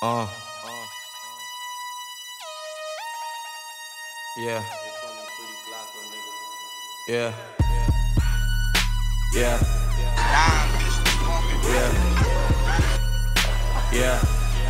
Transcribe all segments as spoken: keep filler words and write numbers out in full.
Uh. Yeah. Yeah. Yeah. Yeah. Yeah.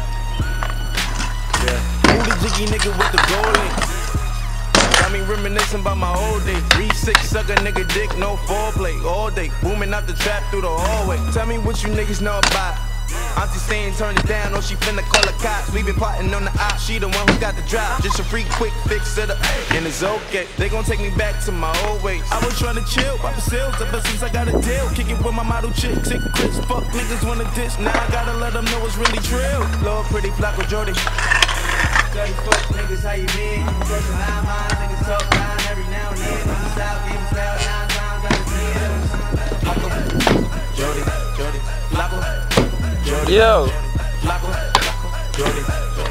Yeah. Booty jiggy nigga with the gold links. Got me reminiscing about my old days. three six sucker nigga dick, no foreplay. All day, booming out the trap through the hallway. Tell me what you niggas know about. Auntie saying turn it down, or she finna call the cops. We been plotting on the op, she the one who got the drop. Just a free quick fix it up, and it's okay. They gon' take me back to my old ways. I was trying to chill, pop the sales ever since I got a deal. Kick it with my model chick, sick Chris, fuck niggas wanna diss. Now I gotta let them know it's really trill. Lord pretty Flacco Jordy. Dirty fuck niggas, how you been? First line, mine, niggas talk line every now and then. On the south, getting style nine times out of ten. Flacco, Jordy, Jordy, Flacco, Jordy, Yo. Flacco, Jordy,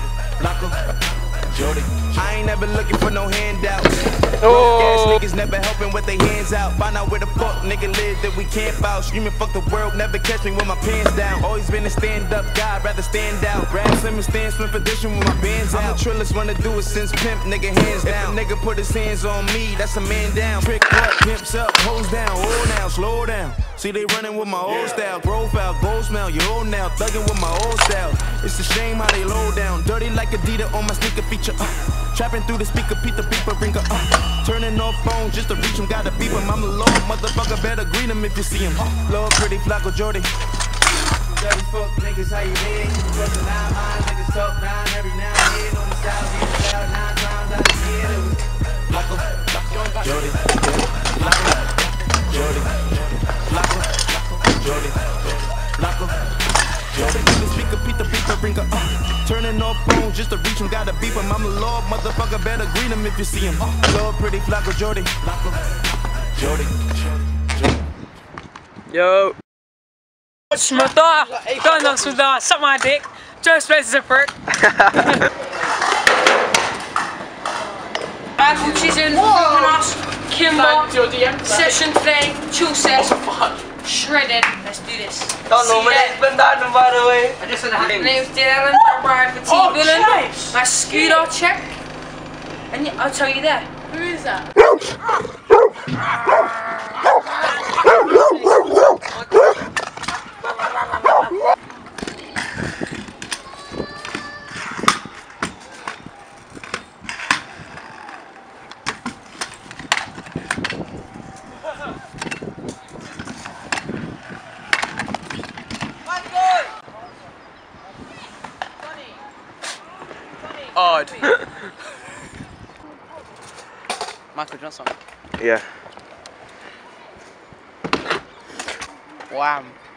Flacco, Jordy. I ain't never looking for no handouts. Oh. Ass niggas never helping with their hands out. Find out where the fuck nigga live that we camp out. Screaming fuck the world, never catch me with my pants down. Always been a stand up guy, rather stand out. Brad Slim and stand slim edition with my bands out. I'm the trillest one to do it since pimp, nigga hands down. If a nigga put his hands on me, that's a man down. Trick what, pimps up, hoes down, hold now, slow down. See they running with my old style, profile, gold smell, you old now, thugging with my old style. It's a shame how they low down, dirty like Adidas on my sneaker feature. Uh, trapping through the speaker, Pete the beeper, bringer. Uh, turning off phones just to reach him, gotta beep him. I'm the Lord, motherfucker, better greet him if you see him. Uh, Lord, pretty Flacco Jordy. Dirty fuck niggas, how you been? First of nine mine, niggas talk nine every now and then. On the south, getting style nine times out of ten. It was Flacco, Flacco, Jordy, Flacco, Jordy, Flacco, Jordy, Flacco, Jordy. The speaker, Pete the beeper, bringer. Uh, turning off phones just to reach him, gotta beep him. I'm the Lord, motherfucker, better greet him if you see him. Uh, Lord, pretty Flacco Jordy, Flacco, Jordy, Jordy. Yo. Watch my daughter, going on Sudan, suck my dick, just places a perk. Rifle cheesing, us, Kimber, session today, chill session, shredded. Let's do this. Don't know my name's been done, by the way. I just said my name's Dylan, I'm riding for T Oh, Villain. nice. My scooter check. And yeah, I'll tell you that. Who is that? Odd. Michael Johnson. Yeah. Wham.